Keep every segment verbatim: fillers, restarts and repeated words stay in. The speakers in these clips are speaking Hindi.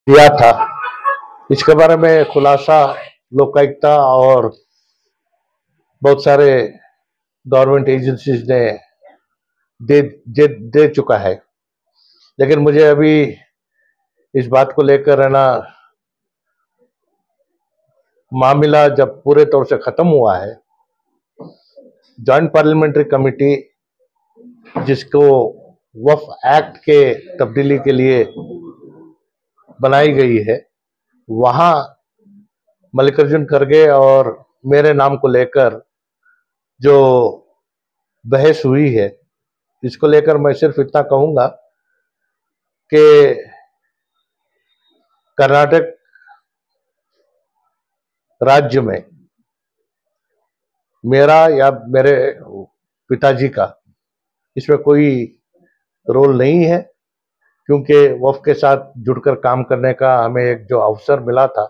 किया था। इसके बारे में खुलासा लोकायुक्ता और बहुत सारे गवर्नमेंट एजेंसीज ने दे, दे दे चुका है। लेकिन मुझे अभी इस बात को लेकर है ना, मामला जब पूरे तौर से खत्म हुआ है, जॉइंट पार्लियामेंट्री कमेटी जिसको वक्फ एक्ट के तब्दीली के लिए बनाई गई है, वहां मल्लिकार्जुन खड़गे और मेरे नाम को लेकर जो बहस हुई है, इसको लेकर मैं सिर्फ इतना कहूंगा कि कर्नाटक राज्य में मेरा या मेरे पिताजी का इसमें कोई रोल नहीं है, क्योंकि वक्फ के साथ जुड़कर काम करने का हमें एक जो अवसर मिला था,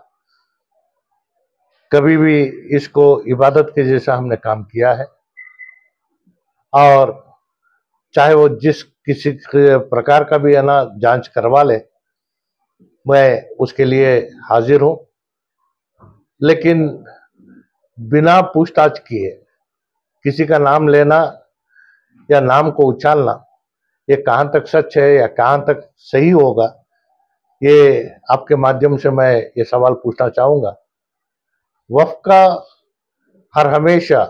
कभी भी इसको इबादत के जैसा हमने काम किया है। और चाहे वो जिस किसी प्रकार का भी है ना जांच करवा ले, मैं उसके लिए हाजिर हूं। लेकिन बिना पूछताछ किए किसी का नाम लेना या नाम को उछालना, ये कहां तक सच है या कहां तक सही होगा, ये आपके माध्यम से मैं ये सवाल पूछना चाहूंगा। वक्फ का हर हमेशा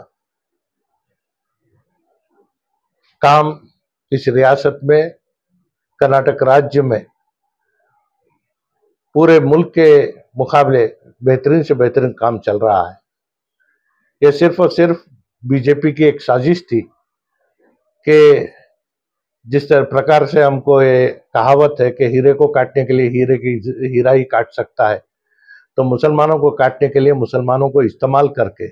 काम इस रियासत में, कर्नाटक राज्य में पूरे मुल्क के मुकाबले बेहतरीन से बेहतरीन काम चल रहा है। ये सिर्फ और सिर्फ बीजेपी की एक साजिश थी कि जिस तरह प्रकार से हमको ये कहावत है कि हीरे को काटने के लिए हीरे की हीरा ही काट सकता है, तो मुसलमानों को काटने के लिए मुसलमानों को इस्तेमाल करके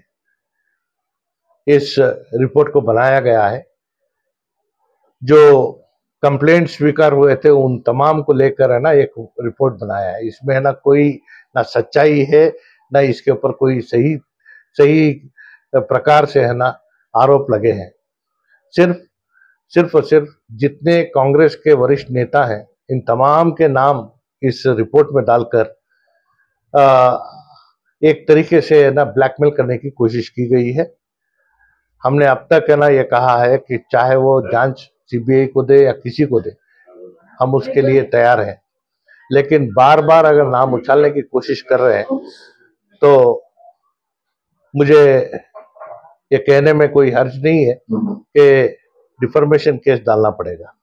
इस रिपोर्ट को बनाया गया है। जो कंप्लेंट स्वीकार हुए थे उन तमाम को लेकर है ना एक रिपोर्ट बनाया है। इसमें है ना कोई ना सच्चाई है, ना इसके ऊपर कोई सही सही प्रकार से है ना आरोप लगे हैं। सिर्फ सिर्फ और सिर्फ जितने कांग्रेस के वरिष्ठ नेता हैं, इन तमाम के नाम इस रिपोर्ट में डालकर एक तरीके से है ना ब्लैकमेल करने की कोशिश की गई है। हमने अब तक है ना ये कहा है कि चाहे वो जांच सीबीआई को दे या किसी को दे, हम उसके लिए तैयार हैं। लेकिन बार बार अगर नाम उछालने की कोशिश कर रहे हैं तो मुझे ये कहने में कोई हर्ज नहीं है कि डिफॉर्मेशन केस डालना पड़ेगा।